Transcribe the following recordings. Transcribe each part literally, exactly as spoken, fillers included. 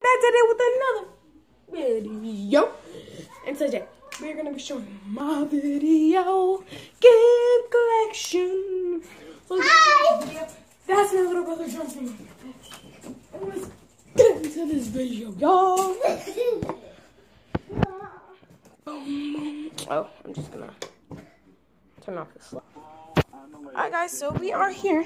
back today with another video. And today, we're going to be showing my video game collection. Hi! That's my little brother jumping. And let's get into this video, y'all. Oh, I'm just going to turn off this light. Alright guys, so we are here.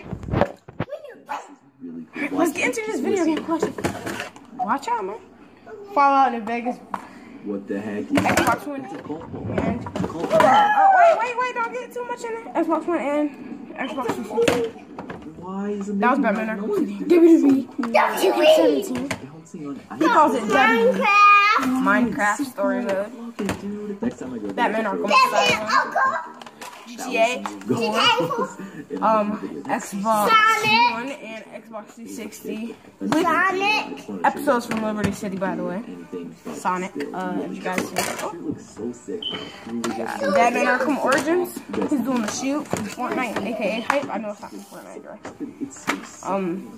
Right, let's get into this video game collection. Watch out, man. Fallout New Vegas. What the heck? Xbox One and oh wait, wait, wait! Don't get too much in it. Xbox One and Xbox three sixty. Why is it? That was Batman Arkham City. W W E two K seventeen. He calls it Minecraft. Minecraft story mode. Batman Arkham City. G T A, um, Xbox One and Xbox three sixty. Sonic. Episodes from Liberty City, by the way. Sonic, uh, if you guys see that. Oh. Yeah. Batman Arkham Origins. He's doing the shoot from Fortnite, aka Hype. I know it's not from Fortnite, right? Um,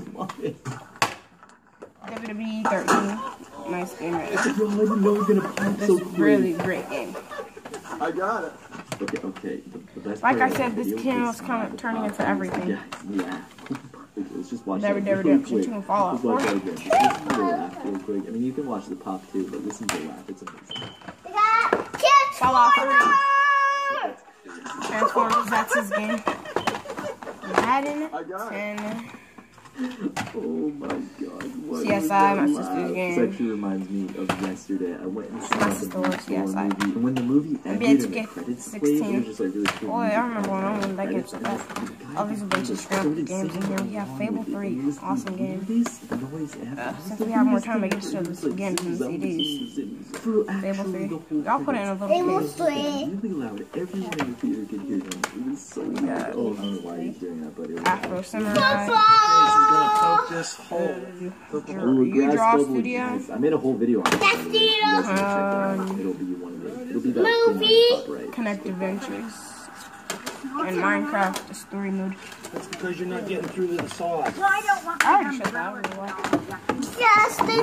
W W E thirteen. Nice game right there. This is really great game. I got it. Okay, okay. The, the best like I said, this channel is kind of turning into everything. Yeah, yeah. Let's just watch Never, that never, real never. quick. Two Fallout Just watch that again. Just listen to the laugh real quick. I mean, you can watch the pop too, but listen to the laugh. It's amazing. Fallout three. Transformers, that's his game. Madden ten. Oh my god. What C S I, my sister's game. This actually reminds me of yesterday. I went and saw My the sister loves C S I. movie. And when the movie ended and the credits played, it was just like really cool. Boy, I remember when I went that game so bad. Oh, there's a bunch of scrap games in here. We have Fable three, awesome game. Uh, since we have more time, I get to show this again from the C Ds. Fable three. Y'all put it in a little Fable three. Really loud. Everyone in the theater could hear him. It was so loud. Oh, I don't know why he's doing that, but it was Afro Samurai. Gonna poke this hole. You Draw Studio. I made a whole video on it. Um, It'll be one of the it'll be that movie. Right. Connect Adventures. And Minecraft, the story mode. That's because you're not getting through the sauce. I already shut that one. Just the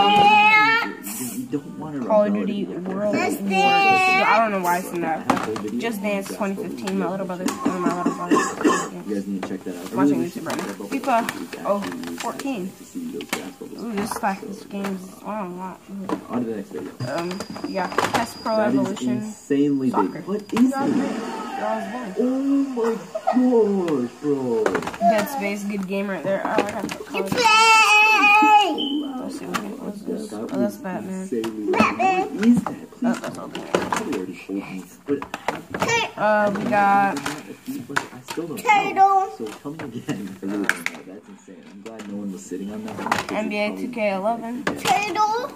dance. Call of Duty World Wars. I don't know why it's in that. Just Dance twenty fifteen. My little brother. One of my little brothers. You guys need to check that out. Watching YouTube right now. FIFA oh fourteen. Ooh, this like this game's oh, a lot. On to the next video. Um, yeah, Test Pro that Evolution. Is insanely Soccer. big. What is that? Oh my gosh, bro. Dead Space, good game right there. Oh, I gotta put colors. Let's see what was this. Oh, that's Batman. Batman. What is that? Oh, that's okay. Uh, uh, we got Turtle. So tell me again. That's insane. I'm glad no one was sitting on that. N B A two K eleven. Turtle.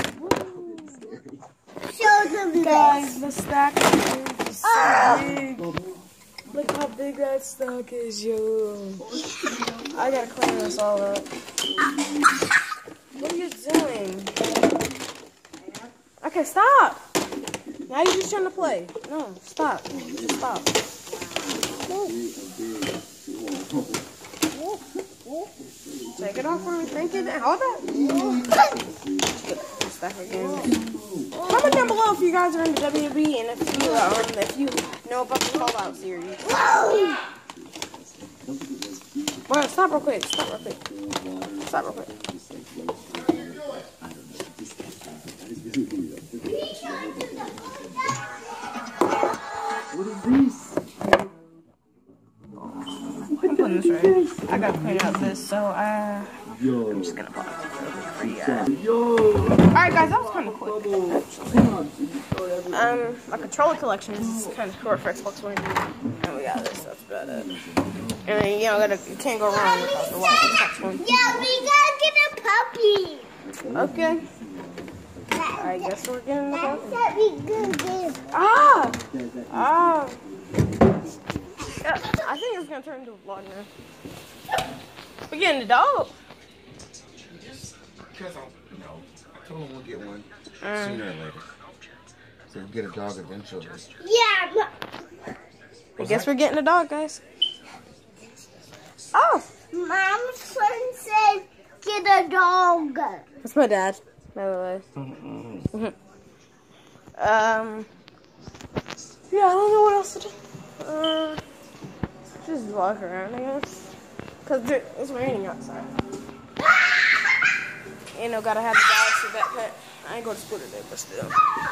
Show them Guys, the stack is so oh. big. Look how big that stack is, yo. I gotta clean this all up. What are you doing? Okay, stop. Now you're just trying to play. No, stop. Just stop. No. Take it off for me. Thank you. Hold that. Stack again. Comment down below if you guys are into W W E and if you um, if you know about the Fallout series. Well, stop real quick. Stop real quick. Stop real quick. What is this? I'm putting this right. I gotta clean up this, so uh, Yo. I'm just gonna pause it for you. Yo. Alright, guys, that was kind of quick. Um, my controller collection is kind of short for Xbox One. And we got this. That's about it. And then, you know, gotta, you can't go wrong without the Xbox One. Yeah, we gotta get a puppy. Okay. I guess we're getting the That's puppy. what we gonna get. Ah! Ah! Yeah, I think it's gonna turn into a vlog now. We're getting the dog. Because I, you know, I told him we'll get one Um, sooner or later. So we'll get a dog eventually. Yeah, but I guess we're getting a dog, guys. Oh! Mom's son said get a dog. That's my dad, by the way. Mm-mm. um, yeah, I don't know what else to do. Uh, just walk around, I guess. Because it's raining outside. You know, gotta have the Galaxy backpack. I ain't going to school today, but still.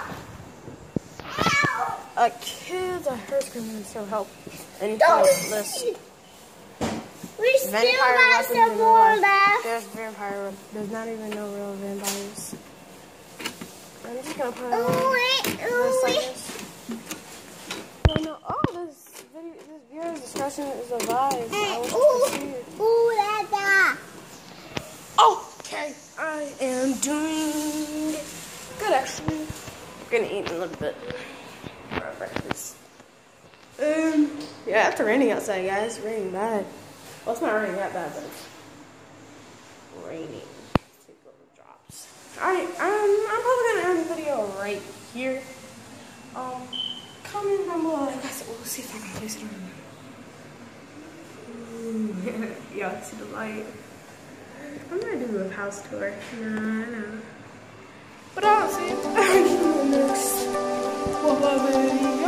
Uh, kids, I heard screaming, so help. Any list. We still Vampire got weapons some in real more life. left. There's vampire. There's not even no real vampires. I'm just gonna put on Ooh, wait, this ooh, like wait. this. No, no. Oh, this video, this viewer's discussion is a vibe. I wish you could see it. Ooh, ooh, la, la. Okay, I am doing good actually. I'm gonna eat in a little bit for breakfast. Um, yeah, after raining outside, guys, it's raining bad. Well, it's not raining that bad, but it's raining. Let's take little drops. Alright, um, I'm probably gonna end the video right here. Um, comment down below. I guess we'll see if I can place it on. Y'all see the light. I'm gonna do a house tour. No, I know. But I'll see you in the next. Bye bye, baby.